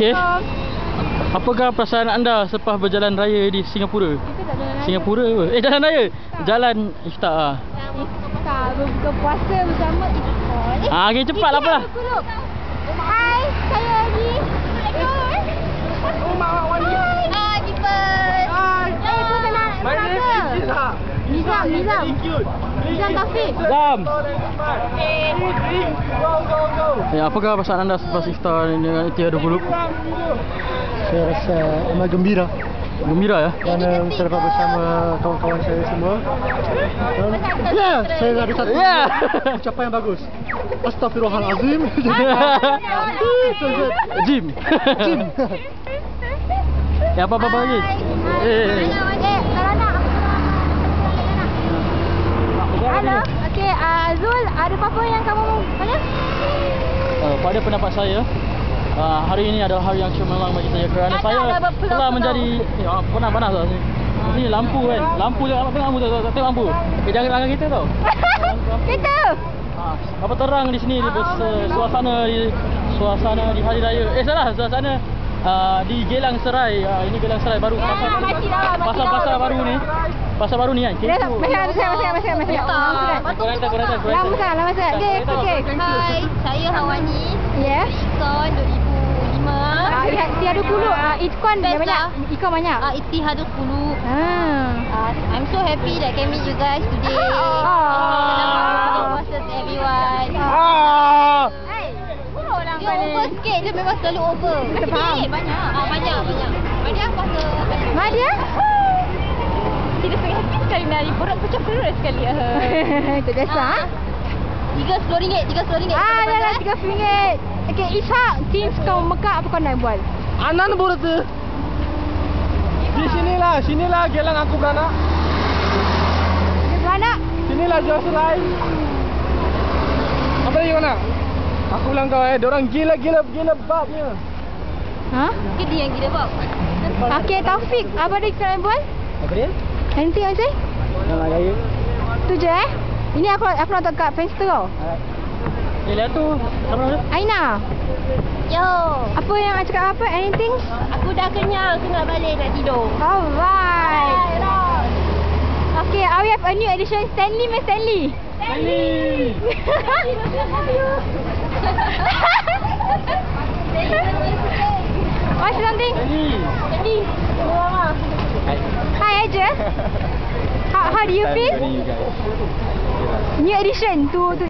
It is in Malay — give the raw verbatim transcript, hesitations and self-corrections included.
Okey. Apakah perasaan anda selepas berjalan raya di Singapura? Kita tak jalan raya. Singapura apa? Eh, jalan raya. Jalan iftar. Iftar berbuka puasa bersama Ikon. Eh, Ah, okey cepatlah apalah. Hai, saya Adi. Oh, Mak Wani. Hai, people. Hai. Eh, tu kenal My name is Nizam. Nizam, Nizam. Cute. Nizam Taufik. Zam. Eh, go go go. Ya, apakah perasaan anda selepas iftar dengan tiada group? Saya rasa amat gembira Gembira ya? kerana bisa dapat bersama kawan-kawan saya semua. Dan, ya, saya ada satu Ya. ucapan yang bagus. Astaghfirullahalazim. Jim. Jim. Ya, apa-apa lagi? Eh. Kalau nak. Halo. Okey, uh, Zul, ada apa-apa yang kamu tanya? Uh, pada pendapat saya, uh, hari ini adalah hari yang cemerlang bagi saya kerana Ada, saya ada berpeluang telah penuh. menjadi eh, ah, panas-panas lah ni. Ni lampu kan. Lampu je tengok lampu tu, tengok lampu. Eh, jangan langgar kita tau. Kita. Ah, apa terang di sini di bes- suasana di suasana di hari raya. Eh salah, suasana uh, di Gelang Serai. Uh, ini Gelang Serai baru pasar Ah, masih lawan, masih pasar-pasar lawan. baru ni. Pasar baru ni kan. Masih, masih, masih, masih, masih. Kereta kereta kereta. Lama sangat, lama sangat. Okey, okey. Hai, saya Hawani. Ya. Ikon dua ribu lima. Ah, lihat tiada puluh. Ah, ikon Best banyak. lah. Ikon banyak. Ah, Ittihad sepuluh. Ah. Uh, I'm so happy that can meet you guys today. Oh. Selamat puasa to everyone. Ah! Hey, orang Dia over sikit, dia memang selalu over. Tak faham. Sikit, banyak. Ah, banyak, banyak. Banyak puasa. Madia? Tidak sangat happy sekali nari. Perut pecah perut sekali. Itu biasa. Ah. Tiga sepuluh ringgit, tiga sepuluh ringgit. Ah, dah lah tiga ringgit. Okey, Ishak, teams kau Mekah apa kau nak buat? Anan boleh tu. Di sinilah, sinilah gelang aku beranak. Dia beranak. Sinilah jual serai. Apa lagi kau nak? Aku bilang kau eh, diorang gila-gila gila babnya. Ha? Mungkin dia yang gila bab. Okey, Taufik, apa dia kau nak buat? Apa dia? Anything else? Jalan raya. Tu je eh. Ini aku aku nak kat fenster kau. Eh, lihat tu. Siapa nama dia? Aina, Yo. apa yang nak cakap apa? Anything? Aku dah kenyang, aku nak balik nak tidur. Alright. Okay, uh, we have a new edition. Stanley Miss Stanley. Stanley. What's something? Stanley. Stanley. Hi Aja. How, how do you feel? New edition to to